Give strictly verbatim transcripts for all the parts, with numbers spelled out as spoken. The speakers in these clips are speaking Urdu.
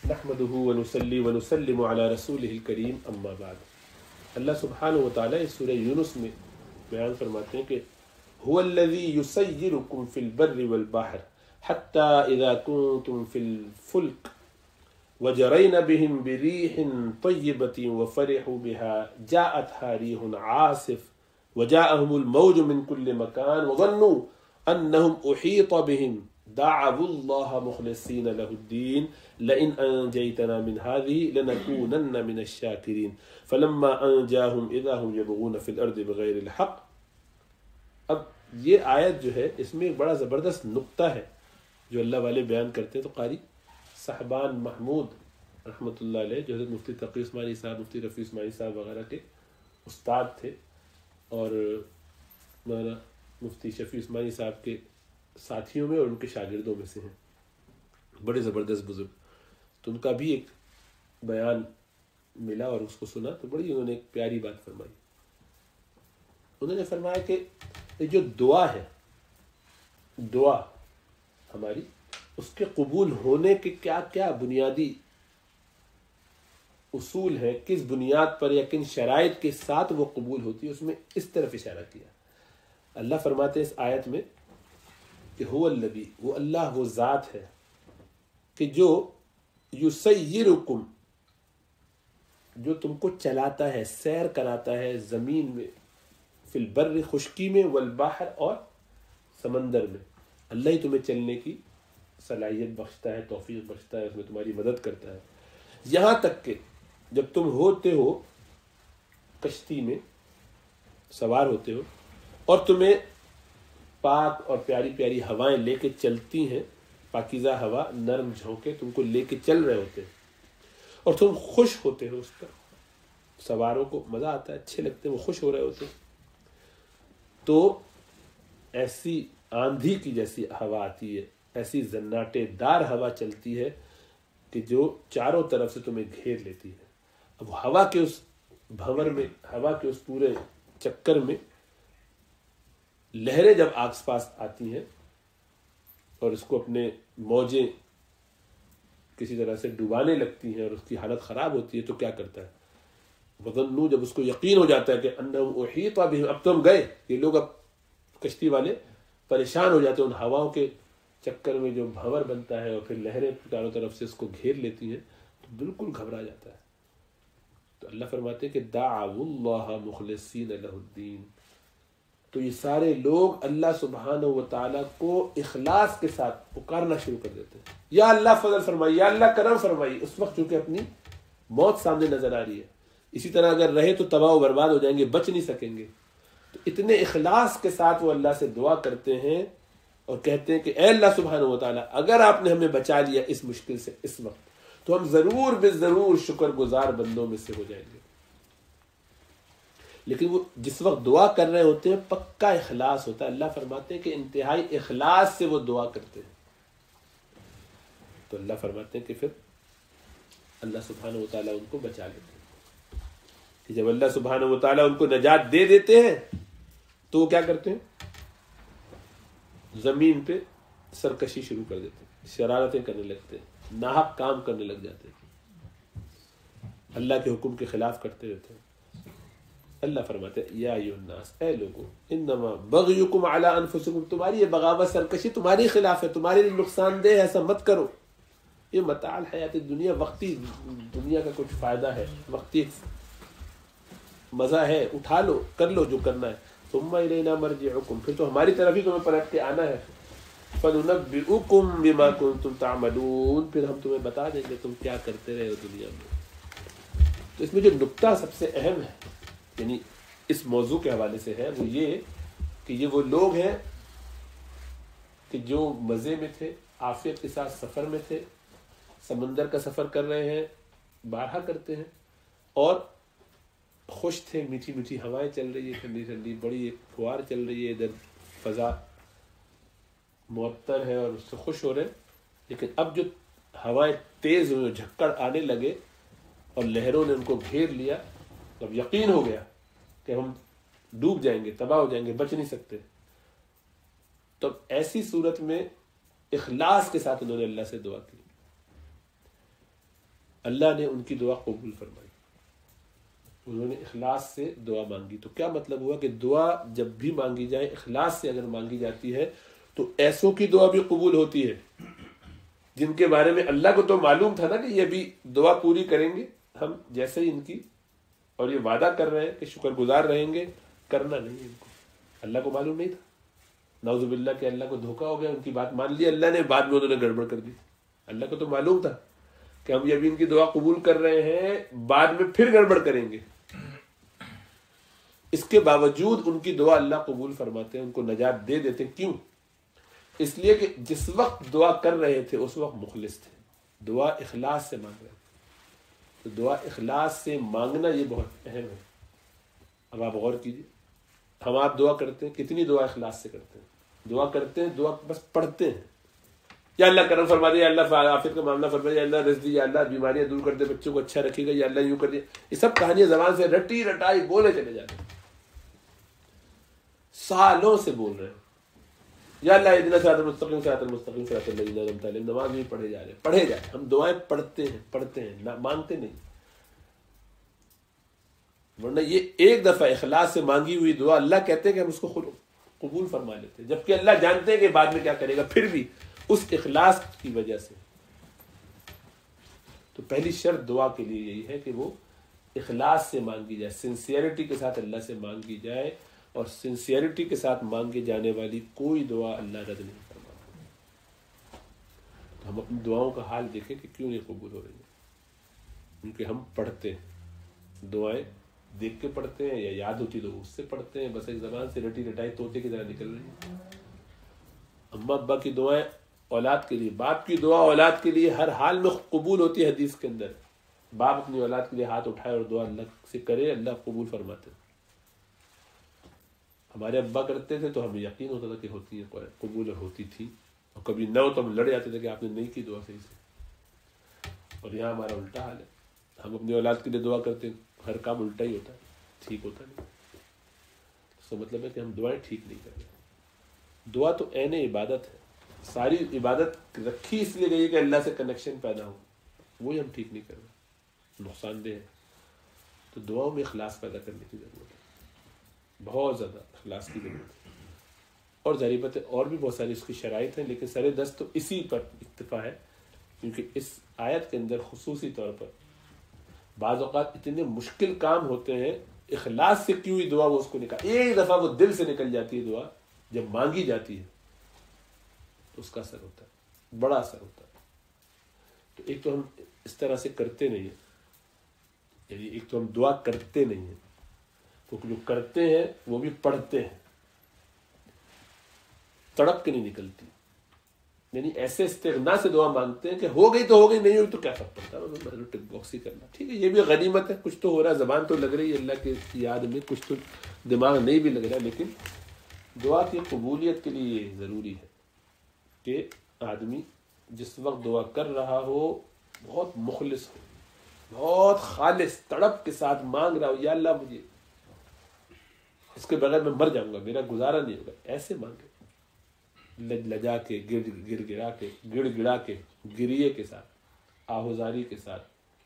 نحمده ونصلي ونسلم على رسوله الكريم اما بعد. اللہ سبحانہ و تعالیٰ اس سورہ یونس میں بیان فرماتے ہیں کہ هو الذي يسيركم في البر والبحر حتى اذا كنتم في الفلك وجرين بهم بريح طيبة وفرحوا بها جاءتها ريح عاصف وجاءهم الموج من كل مكان وظنوا انهم احيط بهم دعوا الله مخلصين له الدين لئن انجيتنا من هذه لنكونن من الشاكرين فلما انجاهم اذا هم يبغون في الارض بغير الحق. اب یہ آیت جو ہے اس میں ایک بڑا زبردست نقطہ ہے جو اللہ والے بیان کرتے ہیں. تو قاری صاحبان محمود رحمۃ اللہ علیہ جو حضرت مفتی تقی عثمانی صاحب، مفتی رفیع عثمانی صاحب وغیرہ کے استاد تھے، اور مولانا مفتی شفیع عثمانی صاحب کے ساتھیوں میں اور ان کے شاگردوں میں سے ہیں، بڑے زبردست بزرگ. تو ان کا بھی ایک بیان ملا اور اس کو سنا تو بڑی انہوں نے ایک پیاری بات فرمائی. انہوں نے فرمایا کہ یہ جو دعا ہے، دعا ہماری، اس کے قبول ہونے کے کیا کیا بنیادی اصول ہیں، کس بنیاد پر یا کن شرائط کے ساتھ وہ قبول ہوتی ہے، اس میں اس طرف اشارہ کیا. اللہ فرماتے ہیں اس آیت میں کہ هو الذی، وہ اللہ وہ ذات ہے کہ جو یسیرکم، جو تم کو چلاتا ہے، سیر کراتا ہے زمین میں، فی البر خشکی میں، والبحر اور سمندر میں. اللہ ہی تمہیں چلنے کی صلاحیت بخشتا ہے، توفیق بخشتا ہے، اس میں تمہاری مدد کرتا ہے. یہاں تک کہ جب تم ہوتے ہو کشتی میں سوار ہوتے ہو اور تمہیں پاک اور پیاری پیاری ہوائیں لے کے چلتی ہیں، پاکیزہ ہوا، نرم جھونکے تم کو لے کے چل رہے ہوتے ہیں اور تم خوش ہوتے ہو، اس پر سواروں کو مزہ آتا ہے، اچھے لگتے ہیں، وہ خوش ہو رہے ہوتے ہیں. تو ایسی آندھی کی جیسی ہوا آتی ہے، ایسی زناٹے دار ہوا چلتی ہے کہ جو چاروں طرف سے تمہیں گھیر لیتی ہے. اب ہوا کے اس بھنور میں، ہوا کے اس پورے چکر میں لہریں جب آس پاس آتی ہیں اور اس کو اپنے موجیں کسی طرح سے ڈبانے لگتی ہیں اور اس کی حالت خراب ہوتی ہے تو کیا کرتا ہے؟ وظنوا، جب اس کو یقین ہو جاتا ہے کہ انہم احیط بہم، اب تو ہم گئے، یہ لوگ اب کشتی والے پریشان ہو جاتے ہیں ان ہواؤں کے چکر میں جو بھنور بنتا ہے اور پھر لہریں چاروں طرف سے اس کو گھیر لیتی ہیں تو بالکل گھبرا جاتا ہے. تو اللہ فرماتے ہیں کہ دعوا اللہ مخلصین لہ الدین، تو یہ سارے لوگ اللہ سبحانہ و تعالیٰ کو اخلاص کے ساتھ پکارنا شروع کر دیتے ہیں، یا اللہ فضل فرمائی، یا اللہ کرم فرمائی. اس وقت چونکہ اپنی موت سامنے نظر آ رہی ہے، اسی طرح اگر رہے تو تباہ و برباد ہو جائیں گے، بچ نہیں سکیں گے. تو اتنے اخلاص کے ساتھ وہ اللہ سے دعا کرتے ہیں اور کہتے ہیں کہ اے اللہ سبحانہ و تعالیٰ، اگر آپ نے ہمیں بچا لیا اس مشکل سے اس وقت تو ہم ضرور بے ضرور شکر گزار بندوں میں سے ہو جائیں گے. لیکن وہ جس وقت دعا کر رہے ہوتے ہیں پکا اخلاص ہوتا ہے. اللہ فرماتے ہیں کہ انتہائی اخلاص سے وہ دعا کرتے ہیں. تو اللہ فرماتے ہیں کہ پھر اللہ سبحانہ و تعالیٰ ان کو بچا لیتے ہیں. کہ جب اللہ سبحانہ و تعالیٰ ان کو نجات دے دیتے ہیں تو وہ کیا کرتے ہیں؟ زمین پہ سرکشی شروع کر دیتے ہیں، شرارتیں کرنے لگتے ہیں، ناحق کام کرنے لگ جاتے ہیں، اللہ کے حکم کے خلاف کرتے رہتے ہیں. اللہ فرماتے ہیں یا ایھا الناس، اے لوگو، انما بغیکم علی انفسکم، تمہاری یہ بغاوت سرکشی تمہاری خلاف ہے، تمہارے لیے نقصان دہ ہے، ایسا مت کرو. یہ متاع الحیات دنیا، وقتی دنیا کا کچھ فائدہ ہے، وقتی مزہ ہے، اٹھا لو، کر لو جو کرنا ہے. ثم الینا مرجعکم، پھر تو ہماری طرف ہی تمہیں پلٹ کے آنا ہے. فننبئکم بما کنتم تعملون، پھر ہم تمہیں بتا دیں گے تم کیا کرتے رہے ہو دنیا میں. تو اس میں جو نقطہ سب سے اہم ہے، یعنی اس موضوع کے حوالے سے ہے، وہ یہ کہ یہ وہ لوگ ہیں کہ جو مزے میں تھے، عافیت کے ساتھ سفر میں تھے، سمندر کا سفر کر رہے ہیں، بارہا کرتے ہیں، اور خوش تھے، میٹھی میٹھی ہوائیں چل رہی ہے، ٹھنڈی ٹھنڈی بڑی ایک فوار چل رہی ہے، ادھر فضا معطر ہے اور اس سے خوش ہو رہے ہیں. لیکن اب جو ہوائیں تیز ہوئے، جھکڑ آنے لگے اور لہروں نے ان کو گھیر لیا، اب یقین ہو گیا کہ ہم ڈوب جائیں گے، تباہ ہو جائیں گے، بچ نہیں سکتے. تو ایسی صورت میں اخلاص کے ساتھ انہوں نے اللہ سے دعا کی. اللہ نے ان کی دعا قبول فرمائی، انہوں نے اخلاص سے دعا مانگی. تو کیا مطلب ہوا کہ دعا جب بھی مانگی جائے اخلاص سے اگر مانگی جاتی ہے تو ایسوں کی دعا بھی قبول ہوتی ہے جن کے بارے میں اللہ کو تو معلوم تھا نا کہ یہ بھی دعا پوری کریں گے، ہم جیسے ہی ان کی اور یہ وعدہ کر رہے ہیں کہ شکر گزار رہیں گے، کرنا نہیں ان کو. اللہ کو معلوم نہیں تھا، نعوذ باللہ کہ اللہ کو دھوکہ ہو گیا، ان کی بات مان لی اللہ نے، بعد میں انہوں نے گڑبڑ کر دی. اللہ کو تو معلوم تھا کہ ہم یہ بھی ان کی دعا قبول کر رہے ہیں، بعد میں پھر گڑبڑ کریں گے. اس کے باوجود ان کی دعا اللہ قبول فرماتے ہیں، ان کو نجات دے دیتے. کیوں؟ اس لیے کہ جس وقت دعا کر رہے تھے اس وقت مخلص تھے، دعا اخلاص سے مانگ رہے تھے. تو دعا اخلاص سے مانگنا یہ بہت اہم ہے. اب آپ غور کیجیے، ہم آپ دعا کرتے ہیں، کتنی دعا اخلاص سے کرتے ہیں؟ دعا کرتے ہیں، دعا بس پڑھتے ہیں، یا اللہ کرم فرما دے، یا اللہ عافیت کا معاملہ فرما دے، یا اللہ رزق دی، یا اللہ بیماریاں دور کر دے، بچوں کو اچھا رکھے گا، یا اللہ یوں کر دے. یہ سب کہانیاں زبان سے رٹی رٹائی بولے چلے جاتے ہیں، سالوں سے بول رہے ہیں. یا اللہ اہدنا صراط المستقیم صراط المستقیم صراط الذین انعمت علیہم، نماز بھی پڑھے جا رہے ہیں، پڑھے جائیں. ہم دعائیں پڑھتے ہیں پڑھتے ہیں نہ مانگتے نہیں. ورنہ یہ ایک دفعہ اخلاص سے مانگی ہوئی دعا اللہ کہتے ہیں کہ ہم اس کو خود قبول فرما لیتے ہیں، جبکہ اللہ جانتے ہیں کہ بعد میں کیا کرے گا، پھر بھی اس اخلاص کی وجہ سے. تو پہلی شرط دعا کے لیے یہی ہے کہ وہ اخلاص سے مانگی جائے، سنسیئرٹی کے ساتھ اللہ سے مانگی جائے، اور سنسیئرٹی کے ساتھ مانگی جانے والی کوئی دعا اللہ رد نہیں فرماتا. تو ہم اپنی دعاؤں کا حال دیکھیں کہ کیوں نہیں قبول ہو رہی ہیں. کیونکہ ہم پڑھتے ہیں، دعائیں دیکھ کے پڑھتے ہیں، یا یاد ہوتی تو اس سے پڑھتے ہیں، بس ایک زبان سے رٹی رٹائی طوطے کی طرح نکل رہی ہے. اماں ابا کی دعائیں اولاد کے لیے، باپ کی دعا اولاد کے لیے ہر حال میں قبول ہوتی ہے. حدیث کے اندر باپ اپنی اولاد کے لیے ہاتھ اٹھائے اور دعا اللہ سے کرے، اللہ قبول فرماتے. ہمارے ابا کرتے تھے تو ہمیں یقین ہوتا تھا کہ ہوتی ہے، قبول ہوتی تھی، اور کبھی نہ ہو تو ہم لڑ جاتے تھے کہ آپ نے نہیں کی دعا صحیح سے. اور یہاں ہمارا الٹا حال ہے، ہم اپنی اولاد کے لیے دعا کرتے ہیں، ہر کام الٹا ہی ہوتا ہے، ٹھیک ہوتا نہیں. اس کا مطلب ہے کہ ہم دعائیں ٹھیک نہیں کر رہے. دعا تو عین عبادت ہے، ساری عبادت رکھی اس لیے گئی ہے کہ اللہ سے کنیکشن پیدا ہو، وہی ہم ٹھیک نہیں کر رہے، نقصان دہ ہے. تو دعاؤں میں اخلاص پیدا کرنے کی ضرورت ہے، بہت زیادہ اخلاص کی ضرورت ہے. اور ظاہر بات ہے اور بھی بہت ساری اس کی شرائط ہیں، لیکن سر دست تو اسی پر اکتفا ہے، کیونکہ اس آیت کے اندر خصوصی طور پر بعض اوقات اتنے مشکل کام ہوتے ہیں، اخلاص سے کی ہوئی دعا وہ اس کو نکال، ایک دفعہ وہ دل سے نکل جاتی ہے دعا، جب مانگی جاتی ہے تو اس کا اثر ہوتا ہے، بڑا اثر ہوتا ہے. تو ایک تو ہم اس طرح سے کرتے نہیں ہیں، یعنی ایک تو ہم دعا کرتے نہیں ہیں، کیونکہ جو کرتے ہیں وہ بھی پڑھتے ہیں، تڑپ کے نہیں نکلتی. یعنی ایسے استغنا سے دعا مانگتے ہیں کہ ہو گئی تو ہو گئی، نہیں ہوئی تو کیا فرق پڑتا ہے، ٹک باکس ہی کرنا، ٹھیک ہے یہ بھی غنیمت ہے، کچھ تو ہو رہا ہے، زبان تو لگ رہی ہے اللہ کی یاد میں، کچھ تو دماغ نہیں بھی لگ رہا ہے. لیکن دعا کی قبولیت کے لیے یہ ضروری ہے کہ آدمی جس وقت دعا کر رہا ہو بہت مخلص ہو، بہت خالص تڑپ کے ساتھ مانگ رہا ہو، یا اللہ مجھے اس کے بغیر میں مر جاؤں گا، میرا گزارا نہیں ہوگا، ایسے مانگے، لج لجا کے، گر گر گرا کے، گڑ گڑا کے، گریے کے ساتھ، آہوزاری کے ساتھ،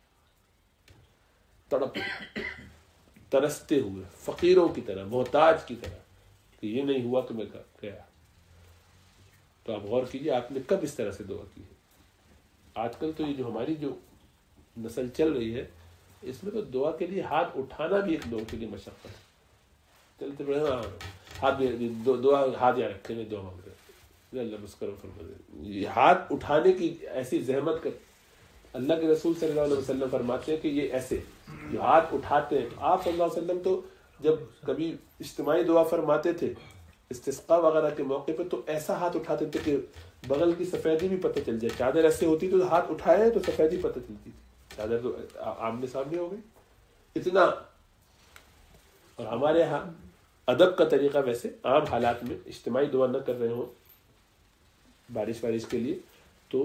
تڑپ ترستے ہوئے، فقیروں کی طرح، محتاج کی طرح کہ یہ نہیں ہوا تو میں گیا. تو آپ غور کیجیے آپ نے کب اس طرح سے دعا کی ہے. آج کل تو یہ جو ہماری جو نسل چل رہی ہے اس میں تو دعا کے لیے ہاتھ اٹھانا بھی ایک لوگوں کے لیے مشقت ہے. چلتے بڑے ہاتھ دعا ہاتھ یہاں رکھے میں دعا مانگ رہے اللہ بس کرو فرما دے. یہ ہاتھ اٹھانے کی ایسی زحمت کر، اللہ کے رسول صلی اللہ علیہ وسلم فرماتے ہیں کہ یہ ایسے جو ہاتھ اٹھاتے ہیں، آپ صلی اللہ علیہ وسلم تو جب کبھی اجتماعی دعا فرماتے تھے استسقاء وغیرہ کے موقع پہ تو ایسا ہاتھ اٹھاتے تھے کہ بغل کی سفیدی بھی پتہ چل جائے. چادر ایسے ہوتی تو ہاتھ اٹھائے تو سفیدی پتہ چلتی تھی، چادر تو آمنے سامنے ہو گئی اتنا. اور ہمارے یہاں ادب کا طریقہ ویسے عام حالات میں اجتماعی دعا نہ کر رہے ہوں بارش وارش کے لیے تو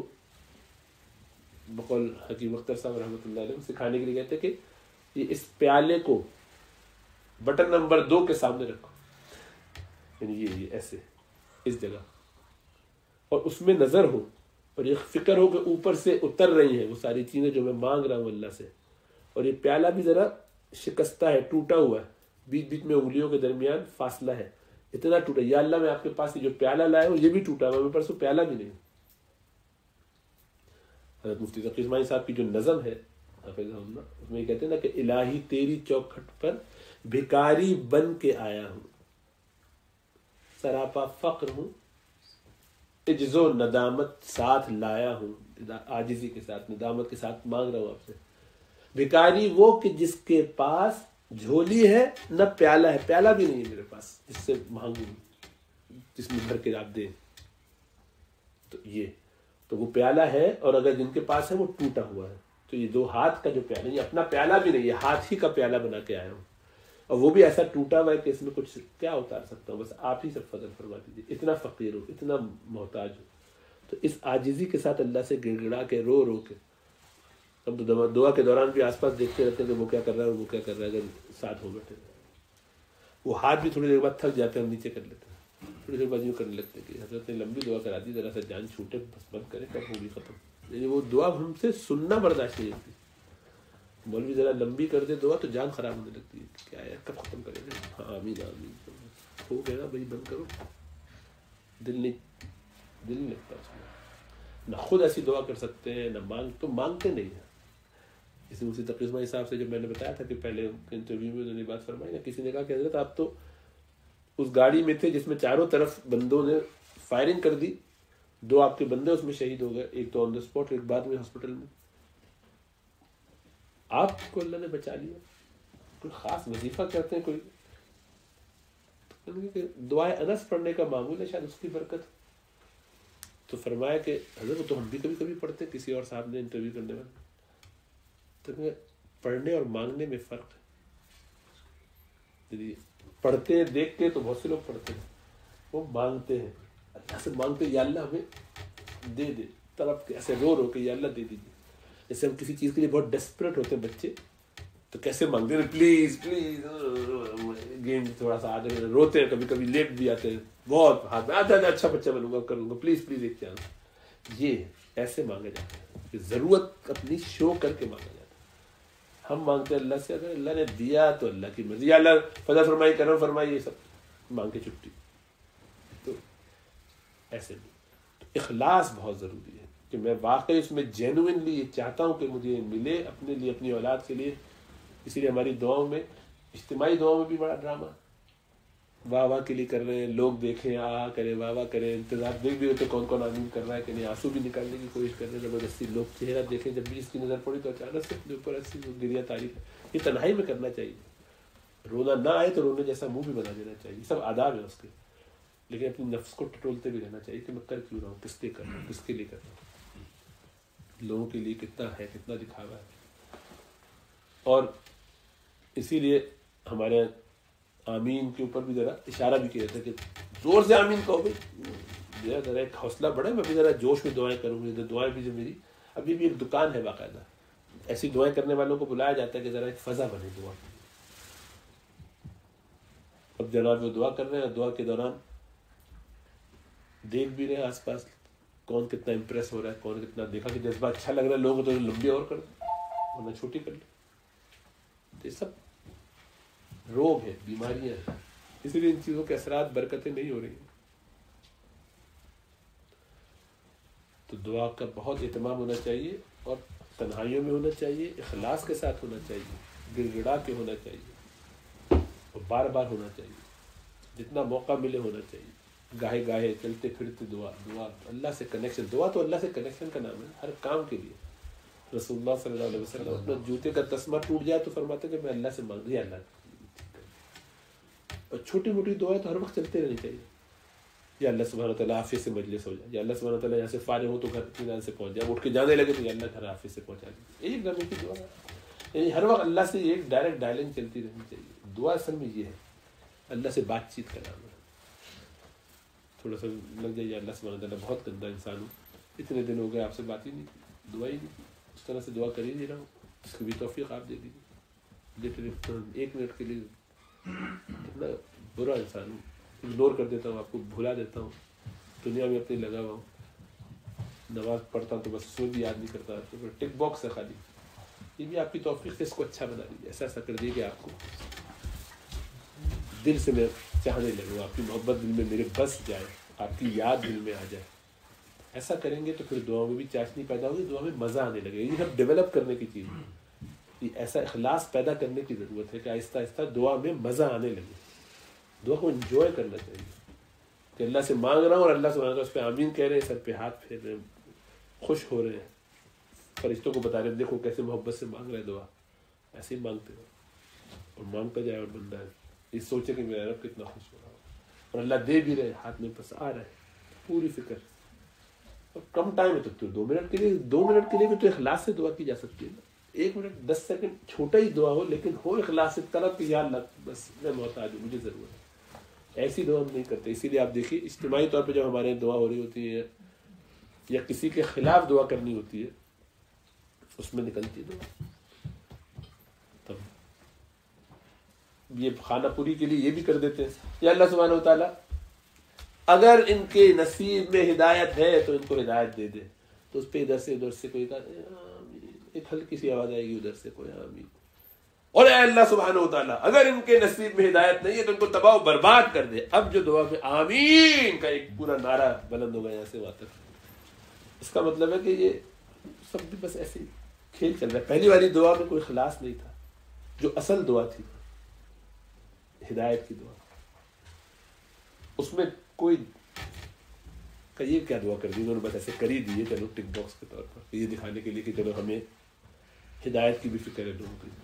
بقول حکیم اختر صاحب رحمۃ اللہ علیہ سکھانے کے لیے کہتے کہ یہ اس پیالے کو بٹن نمبر دو کے سامنے رکھو، یعنی یہ یہ ایسے اس جگہ، اور اس میں نظر ہو اور یہ فکر ہو کہ اوپر سے اتر رہی ہیں وہ ساری چیزیں جو میں مانگ رہا ہوں اللہ سے، اور یہ پیالہ بھی ذرا شکستہ ہے، ٹوٹا ہوا ہے، بیچ بیچ میں انگلیوں کے درمیان فاصلہ ہے، اتنا ٹوٹا، یا اللہ میں آپ کے پاس جو پیالہ لایا ہوں یہ بھی ٹوٹا ہوا، میرے پاس پیالہ بھی نہیں۔ حضرت مفتی تقی اسماعیل صاحب کی جو نظم ہے حافظ اللہ، اس میں یہ کہتے ہیں نا کہ الہی تیری چوکھٹ پر بھکاری بن کے آیا ہوں، سراپا فقر ہوں، عجز و ندامت ساتھ لایا ہوں، عاجزی کے ساتھ ندامت کے ساتھ مانگ رہا ہوں آپ سے۔ بھکاری وہ کہ جس کے پاس جھولی ہے نہ پیالہ ہے، پیالہ بھی نہیں ہے میرے پاس جس سے مانگوں، جس میں بھر کے آپ دیں، تو یہ تو وہ پیالہ ہے، اور اگر جن کے پاس ہے وہ ٹوٹا ہوا ہے، تو یہ دو ہاتھ کا جو پیالہ، یہ اپنا پیالہ بھی نہیں، یہ ہاتھ ہی کا پیالہ بنا کے آیا ہوں، اور وہ بھی ایسا ٹوٹا ہوا ہے کہ اس میں کچھ کیا اتار سکتا ہوں، بس آپ ہی سب فضل فرما دیجیے، اتنا فقیر ہو، اتنا محتاج ہو۔ تو اس عاجزی کے ساتھ اللہ سے گڑ گڑا کے رو رو کے، ہم تو دعا کے دوران بھی آس پاس دیکھتے رہتے ہیں کہ وہ کیا کر رہا ہے اور وہ کیا کر رہا ہے، اگر ساتھ ہو بیٹھے وہ ہاتھ بھی تھوڑی دیر بعد تھک جاتے ہیں، ہم نیچے کر لیتے ہیں، تھوڑی دیر بعد یوں کرنے لگتے ہیں کہ حضرت نے لمبی دعا کرا دی، ذرا سا جان چھوٹے بس بند کرے، کب ہوگی ختم، یعنی وہ دعا ہم سے سننا برداشت نہیں ہوتی، مولوی ذرا لمبی کر دے دعا تو جان خراب ہونے لگتی ہے، کیا ہے کب ختم کرے گا، ہاں آمین آمین، ہو گیا نا بھائی بند کرو، دل نہیں دل نہیں لگتا اس میں، نہ خود ایسی دعا کر سکتے ہیں نہ مانگ، تو مانگتے نہیں ہیں۔ اسی اسی تقی اسماعیل صاحب سے جب میں نے بتایا تھا کہ پہلے انٹرویو میں انہوں نے بات فرمائی نا، کسی نے کہا کہ حضرت آپ تو اس گاڑی میں تھے جس میں چاروں طرف بندوں نے فائرنگ کر دی، دو آپ کے بندے اس میں شہید ہو گئے، ایک تو آن دا اسپاٹ، ایک بعد میں ہاسپٹل میں، آپ کو اللہ نے بچا لیا، کوئی خاص وظیفہ کرتے ہیں کوئی؟ دعائے انس پڑھنے کا معمول ہے، شاید اس کی برکت۔ تو فرمایا کہ حضرت تو ہم بھی کبھی کبھی پڑھتے، کسی اور صاحب نے انٹرویو کرنے میں، تو پڑھنے اور مانگنے میں فرق ہے، پڑھتے ہیں دیکھ کے تو بہت سے لوگ پڑھتے ہیں، وہ مانگتے ہیں، اللہ سے مانگتے ہیں یا اللہ ہمیں دے دے، طرف کے ایسے رو رو کے یا اللہ دے دیجیے، جیسے ہم کسی چیز کے لیے بہت ڈیسپریٹ ہوتے ہیں بچے، تو کیسے مانگتے ہیں پلیز پلیز، گیم تھوڑا سا آگے روتے ہیں، کبھی کبھی لیٹ بھی آتے ہیں، بہت ہاتھ میں آتا ہے اچھا بچہ بنوں گا کروں گا پلیز پلیز ایک چانس، یہ ایسے مانگا جاتا ہے کہ ضرورت اپنی شو کر کے مانگا جاتا ہے۔ ہم مانگتے ہیں اللہ سے، اگر اللہ نے دیا تو اللہ کی مرضی، یا اللہ فضل فرمائی کرم فرمائی، یہ سب مانگ کے چھٹی، تو ایسے نہیں، تو اخلاص بہت ضروری ہے کہ میں واقعی اس میں جینوئنلی یہ چاہتا ہوں کہ مجھے ملے اپنے لیے، اپنی اولاد کے لیے۔ اسی لیے ہماری دعاؤں میں، اجتماعی دعاؤں میں بھی بڑا ڈرامہ، واہ واہ کے لیے کر رہے ہیں، لوگ دیکھیں، آ کریں، واہ واہ کریں، انتظار دیکھ بھی ہوتے کون کون آمین کر رہا ہے کہ نہیں، آنسو بھی نکالنے کی کوشش کر رہے ہیں زبردستی، لوگ چہرہ دیکھیں، جب بھی اس کی نظر پڑی تو اچانک سے اپنے اوپر ایسی گریا تاری ہے، یہ تنہائی میں کرنا چاہیے، رونا نہ آئے تو رونے جیسا منہ بھی بنا دینا چاہیے، سب آداب ہیں اس کے، لیکن اپنی نفس کو ٹٹولتے بھی رہنا چاہیے کہ میں کر کیوں رہا ہوں، کس لیے کر رہا ہوں، کس کے لیے کر رہا ہوں، لوگوں کے لیے کتنا ہے، کتنا دکھاوا ہے۔ اور اسی لیے ہمارے آمین کے اوپر بھی ذرا اشارہ بھی کیا جاتا ہے کہ زور سے آمین کہو بھائی، ذرا ایک حوصلہ بڑھے، میں بھی ذرا جوش میں دعائیں کروں گی، دعائیں بھی جو میری ابھی بھی ایک دکان ہے باقاعدہ، ایسی دعائیں کرنے والوں کو بلایا جاتا ہے کہ ذرا ایک فضا بنے دعا کی۔ اب جناب وہ دعا کر رہے ہیں، دعا کے دوران دیکھ بھی رہے ہیں آس پاس کون کتنا امپریس ہو رہا ہے، کون کتنا دیکھا کہ جذبہ اچھا لگ رہا ہے لوگوں کو تو لمبی اور کر دیں ورنہ چھوٹی کر لیں، یہ سب روگ ہے، بیماریاں ہیں، اسی لیے ان چیزوں کے اثرات برکتیں نہیں ہو رہی ہیں۔ تو دعا کا بہت اہتمام ہونا چاہیے، اور تنہائیوں میں ہونا چاہیے، اخلاص کے ساتھ ہونا چاہیے، گڑ گڑا کے ہونا چاہیے، اور بار بار ہونا چاہیے، جتنا موقع ملے ہونا چاہیے، گاہے گاہے چلتے پھرتے دعا، دعا اللہ سے کنیکشن، دعا تو اللہ سے کنیکشن کا نام ہے ہر کام کے لیے۔ رسول اللہ صلی اللہ علیہ وسلم اپنا جوتے کا تسمہ ٹوٹ جائے تو فرماتے کہ میں اللہ سے مانگ دیا، اللہ، اور چھوٹی موٹی دعائیں تو ہر وقت چلتے رہنی چاہیے، یا اللہ سبحانہ تعالیٰ عافیت سے مجلس ہو جائے، یا اللہ سبحانہ تعالیٰ یہاں سے فارغ ہو تو گھر اطمینان سے پہنچ جائے، اٹھ کے جانے لگے تو یا اللہ گھر عافیت سے پہنچا دے، ایک گھر کی دعا ہے، یعنی ہر وقت اللہ سے ایک ڈائریکٹ ڈائلنگ چلتی رہنی چاہیے۔ دعا اصل میں یہ ہے، اللہ سے بات چیت کا نام ہے۔ تھوڑا سا لگ جائے یا اللہ سبحانہ تعالیٰ بہت گندا انسان ہوں، اتنے دن ہو گئے آپ سے بات ہی نہیں کی، دعا ہی نہیں کی، اس طرح سے دعا کر ہی نہیں رہا ہوں، اس کی بھی توفیق آپ دے دیجیے، ایک منٹ کے لیے اتنا برا انسان ہوں، اگنور کر دیتا ہوں، آپ کو بھلا دیتا ہوں، دنیا میں اپنی لگا ہوا ہوں، نماز پڑھتا ہوں تو بس سو بھی یاد نہیں کرتا، تو پھر ٹک باکس ہے خالی. یہ بھی آپ کی توفیق سے اس کو اچھا بنا دیجیے، ایسا ایسا کر دیجیے کہ آپ کو دل سے میں چاہنے لگوں، آپ کی محبت دل میں میرے بس جائے، آپ کی یاد دل میں آ جائے. ایسا کریں گے تو پھر دعاؤں میں بھی چاشنی پیدا ہوگی، دعا میں مزہ آنے لگے گا. یہ سب ڈیولپ کرنے کی چیز ہے، یہ ایسا اخلاص پیدا کرنے کی ضرورت ہے کہ آہستہ آہستہ دعا میں مزہ آنے لگے. دعا کو انجوائے کرنا چاہیے کہ اللہ سے مانگ رہا ہوں اور اللہ سبحانہ اس پہ آمین کہہ رہے ہیں، سر پہ ہاتھ پھیر رہے ہیں، خوش ہو رہے ہیں، فرشتوں کو بتا رہے ہیں دیکھو کیسے محبت سے مانگ رہے ہیں دعا. ایسے ہی مانگتے ہو اور مانگتا جائے، اور بندہ یہ سوچے کہ میرا رب کتنا خوش ہو رہا ہو، اور اللہ دے بھی رہے، ہاتھ میں پس آ رہا ہے، پوری فکر. اور کم ٹائم ہے تو دو منٹ کے لیے دو منٹ کے لیے بھی تو اخلاص سے دعا کی جا سکتی ہے نا. ایک منٹ دس سیکنڈ چھوٹا ہی دعا ہو لیکن ہو اخلاص سے، طلب کہ یا اللہ بس میں محتاج ہوں، مجھے ضرورت ہے. ایسی دعا ہم نہیں کرتے. اسی لیے آپ دیکھیے اجتماعی طور پہ جب ہمارے دعا ہو رہی ہوتی ہے یا کسی کے خلاف دعا کرنی ہوتی ہے اس میں نکلتی ہے دعا. تب یہ خانہ پوری کے لیے یہ بھی کر دیتے ہیں، یا اللہ سبحانہ و تعالیٰ اگر ان کے نصیب میں ہدایت ہے تو ان کو ہدایت دے دے. تو اس پہ ادھر سے ادھر سے کوئی کہا ایک ہلکی سی آواز آئے گی ادھر سے کوئی آمین. اور اے اللہ سبحانہ و تعالیٰ اگر ان کے نصیب میں ہدایت نہیں ہے تو ان کو تباہ و برباد کر دے. اب جو دعا میں آمین کا ایک پورا نعرہ بلند ہوگا یہاں سے وہاں تک. اس کا مطلب ہے کہ یہ سب بھی بس ایسے ہی کھیل چل رہا ہے. پہلی والی دعا میں کوئی خلاص نہیں تھا، جو اصل دعا تھی ہدایت کی دعا، اس میں کوئی کہ یہ کیا دعا کر دی انہوں نے، بس ایسے کر ہی دیے چلو ٹک باکس کے طور پر، یہ دکھانے کے لیے کہ چلو ہمیں ہدایت کی بھی فکر ہے لوگوں کی.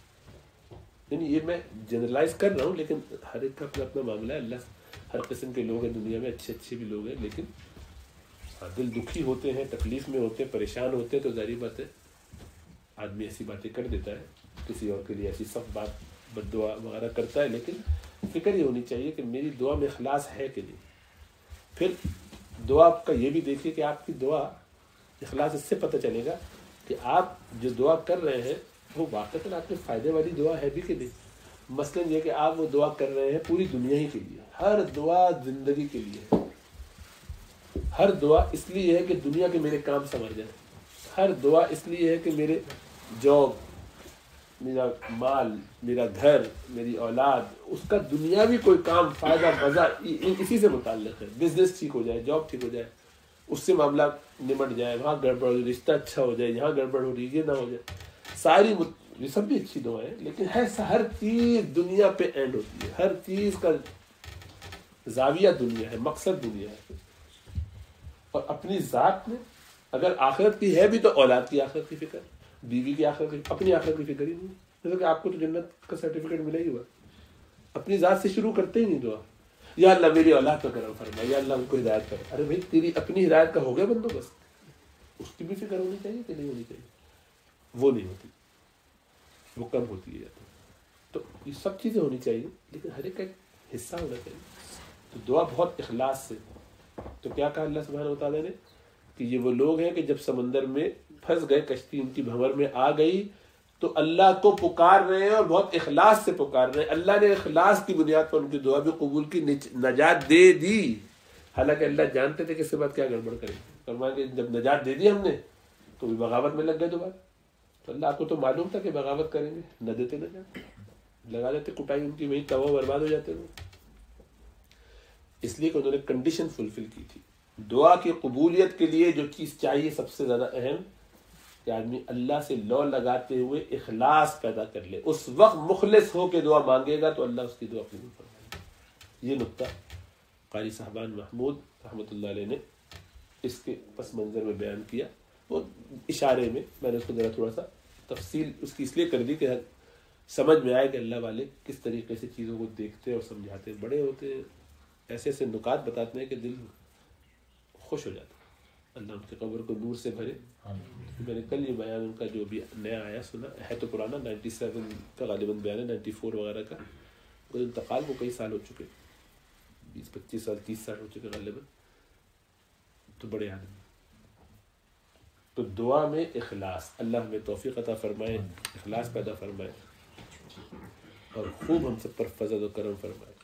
یعنی یہ میں جنرلائز کر رہا ہوں لیکن ہر ایک کا اپنا اپنا معاملہ ہے. اللہ ہر قسم کے لوگ ہیں دنیا میں، اچھے اچھے بھی لوگ ہیں، لیکن دل دکھی ہوتے ہیں، تکلیف میں ہوتے ہیں، پریشان ہوتے ہیں، تو ظاہری بات ہے آدمی ایسی باتیں کر دیتا ہے، کسی اور کے لیے ایسی سخت بات بد دعا وغیرہ کرتا ہے. لیکن فکر یہ ہونی چاہیے کہ میری دعا میں اخلاص ہے کہ نہیں. پھر دعا کا یہ بھی دیکھیے کہ آپ کی دعا اخلاص اس سے پتہ چلے گا کہ آپ جو دعا کر رہے ہیں وہ واقعتاً آپ کے فائدے والی دعا ہے بھی کہ نہیں. مثلاً یہ کہ آپ وہ دعا کر رہے ہیں پوری دنیا ہی کے لیے، ہر دعا زندگی کے لیے، ہر دعا اس لیے ہے کہ دنیا کے میرے کام سنور جائیں، ہر دعا اس لیے ہے کہ میرے جاب، میرا مال، میرا گھر، میری اولاد، اس کا دنیاوی کوئی کام فائدہ مزہ اسی سے متعلق ہے. بزنس ٹھیک ہو جائے، جاب ٹھیک ہو جائے، اس سے معاملہ نمٹ جائے، وہاں گڑبڑ ہو، رشتہ اچھا ہو جائے، یہاں گڑبڑ ہو رہی یہ نہ ہو جائے. ساری مت... یہ سب بھی اچھی دعائیں ہیں، لیکن ہے ہر چیز دنیا پہ اینڈ ہوتی ہے، ہر چیز کا زاویہ دنیا ہے، مقصد دنیا ہے. اور اپنی ذات میں اگر آخرت کی ہے بھی تو اولاد کی آخرت کی فکر، بیوی کی آخرت کی، اپنی آخرت کی فکر ہی نہیں. جیسے کہ آپ کو تو جنت کا سرٹیفکیٹ ملا ہی ہوا، اپنی ذات سے شروع کرتے ہی نہیں دعا. یا اللہ میری اولاد کا کرم فرما، یا اللہ ان کو ہدایت کر. ارے بھائی تیری اپنی ہدایت کا ہو گیا بندوبست، اس کی بھی فکر ہونی چاہیے کہ نہیں ہونی چاہیے. وہ نہیں ہوتی، وہ کم ہوتی ہے. تو یہ سب چیزیں ہونی چاہیے لیکن ہر ایک کا ایک حصہ ہونا چاہیے. تو دعا بہت اخلاص سے. تو کیا کہا اللہ سبحانہ و تعالیٰ نے کہ یہ وہ لوگ ہیں کہ جب سمندر میں پھنس گئے، کشتی ان کی بھنور میں آ گئی تو اللہ کو پکار رہے ہیں اور بہت اخلاص سے پکار رہے ہیں. اللہ نے اخلاص کی بنیاد پر ان کی دعا بھی قبول کی، نجات دے دی. حالانکہ اللہ جانتے تھے کہ اس کے بعد کیا گڑبڑ کریں گے. فرمایا کہ جب نجات دے دی ہم نے تو بھی بغاوت میں لگ گئے دوبارہ. تو اللہ کو تو معلوم تھا کہ بغاوت کریں گے، نہ دیتے نجات، لگا دیتے کٹائی ان کی، وہی تباہ برباد ہو جاتے وہ. اس لیے کہ انہوں نے کنڈیشن فلفل کی تھی. دعا کی قبولیت کے لیے جو چیز چاہیے سب سے زیادہ اہم کہ آدمی اللہ سے لو لگاتے ہوئے اخلاص پیدا کر لے. اس وقت مخلص ہو کے دعا مانگے گا تو اللہ اس کی دعا قبول فرمائے گا. یہ نقطہ قاری صاحبان محمود رحمۃ اللہ علیہ نے اس کے پس منظر میں بیان کیا. وہ اشارے میں میں نے اس کو ذرا تھوڑا سا تفصیل اس کی اس لیے کر دی کہ سمجھ میں آئے کہ اللہ والے کس طریقے سے چیزوں کو دیکھتے اور سمجھاتے. بڑے ہوتے ایسے ایسے نکات بتاتے ہیں کہ دل خوش ہو جاتا ہے. اللہ ان کی قبر کو نور سے بھرے. میں نے کل یہ بیان ان کا جو بھی نیا آیا سنا ہے تو پرانا، نائنٹی سیون کا غالباً بیان ہے، نائنٹی فور وغیرہ کا. انتقال کو کئی سال ہو چکے، بیس پچیس سال تیس سال ہو چکے غالباً. تو بڑے آدمی. تو دعا میں اخلاص، اللہ ہمیں توفیق عطا فرمائے، اخلاص پیدا فرمائے اور خوب ہم سب پر فضل و کرم فرمائے.